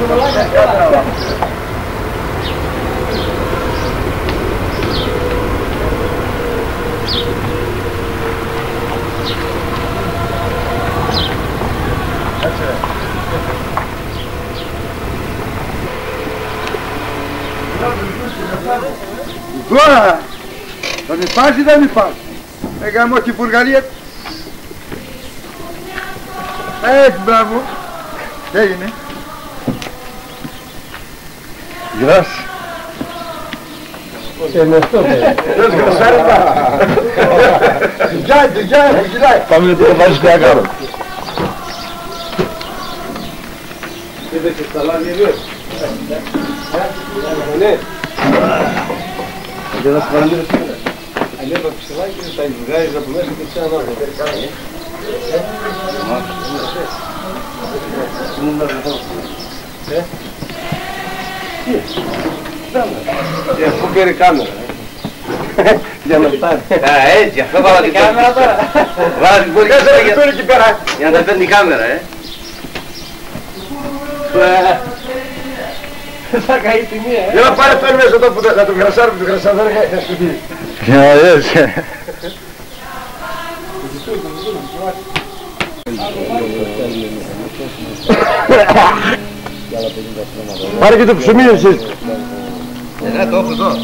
Τώρα θα μη πάσει ή δεν μη πάσει. Έκαμε όχι η Βουλγαρία. Έτσι, μπράβο. Τι έγινε? Γεια σου. Είναι αυτό. Δεν σκρασάρει πάρα. Γεια. Πάμε να το βάζεις πια κάνω. Είδε και στα λάδια λίγο. Ναι. Δεν θα σου παραμείνω σήμερα. Αλλιώς ψηλά και θα βγάζεις από μέσα και ξανά νόρια. Πού πήρε κάμερα. Για να φτάνει. Έτσι, αυτό βάλα την κάμερα τώρα. Βάλα την κάμερα για να τα παίρνει η κάμερα. Θα καεί τη μία. Για να πάρε αυτό μέσα εδώ που θα τον κρασάρει, του κρασάρει θα σκουτεί. Πάρε και το ψωμί εσείς. Ναι, το έχω εδώ.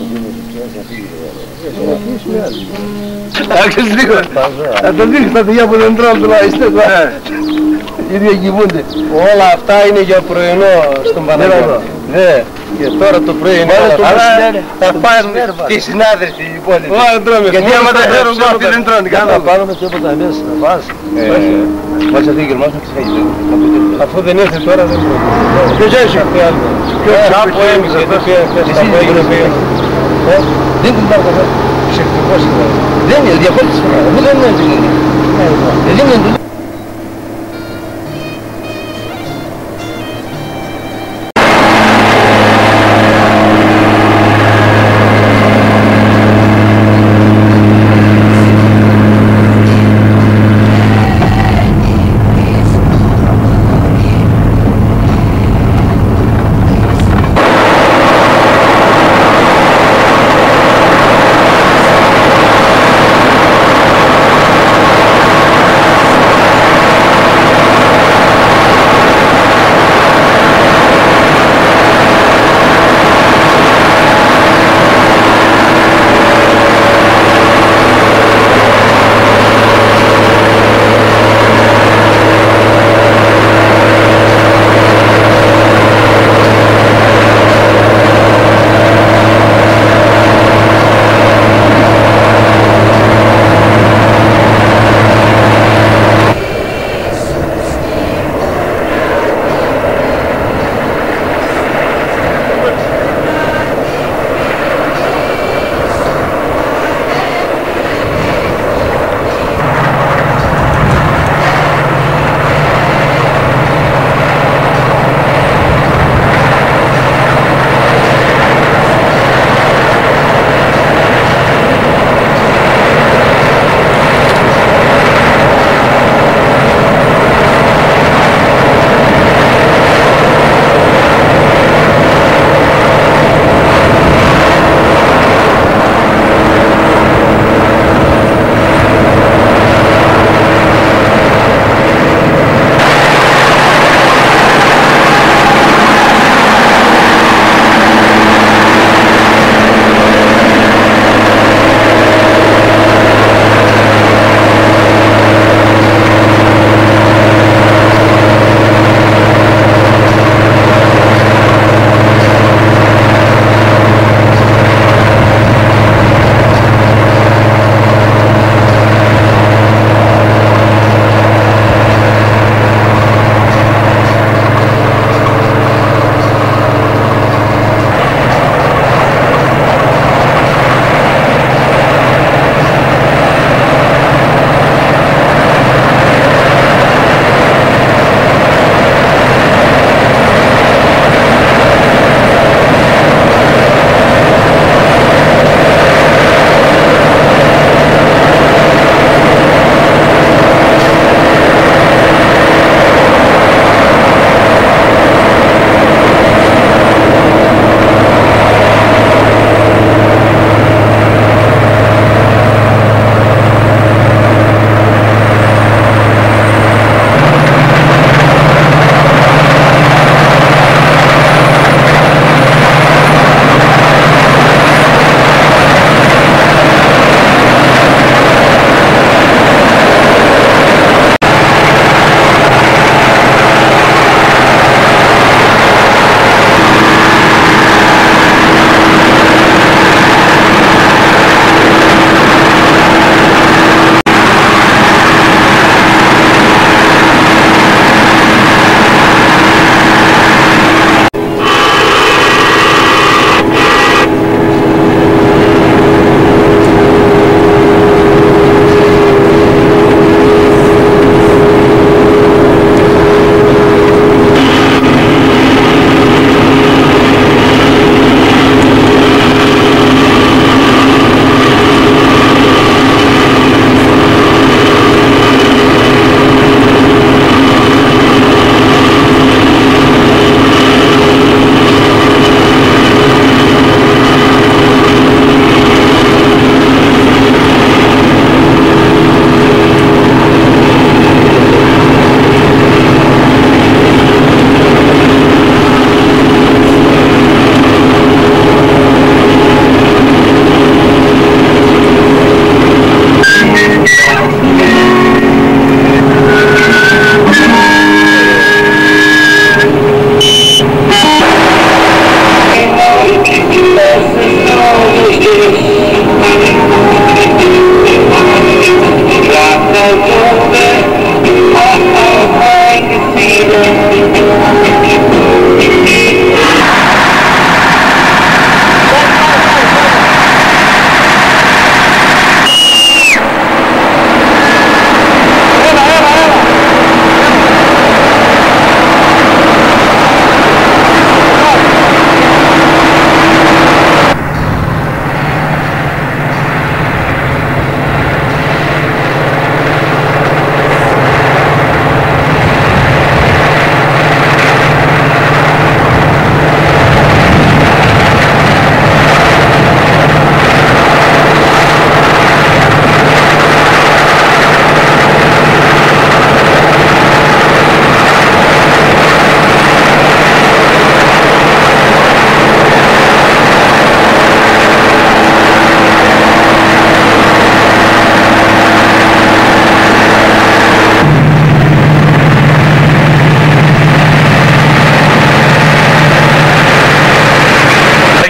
Άξες λίγο. Θα το δείχνεις τα παιδιά που δεν τρώνε τουλάχιστον. Οι ίδιοι κοιμούνται. Όλα αυτά είναι για πρωινό στον Παναγιώτη. Ναι. Και τώρα το πρωί είναι όλα θα πάρουν τη συνάδελφοι οι υπόλοιποι. Γιατί άμα τα φέρουν εγώ αυτοί δεν τρώνε. Θα πάρουμε τίποτα μέσα να πας. Μας αυτή η γερμάς να ξεχάγει. Αφού δεν ήρθε τώρα δεν τρώνε. Ποιος έσαι? Κάπου έμειξε. Δεν την πάρω καθόλου. Ψεκτικός είναι. Δεν είναι διαφόρτης. Δεν είναι.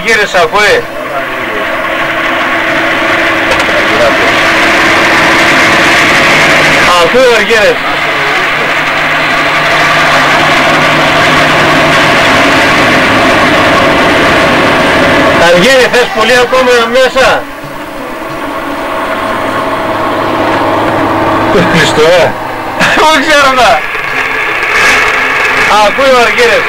Αργύρης ακούει. Ακούει ο Αργύρης. Αργύρη, θες πολύ ακόμα μέσα. Κλειστό, δεν ξέρω να. Ακούει ο Αργύρης.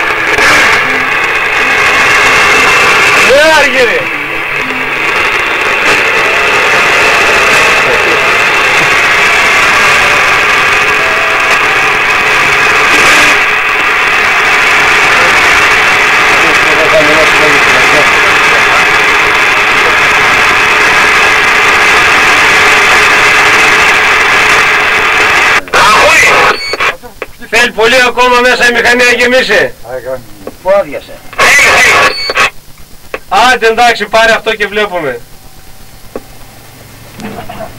Αργύρη. Θέλει πολύ ακόμα μέσα η μηχανή να γεμίσει. Πού άδειασε. Άντε εντάξει, πάρε αυτό και βλέπουμε.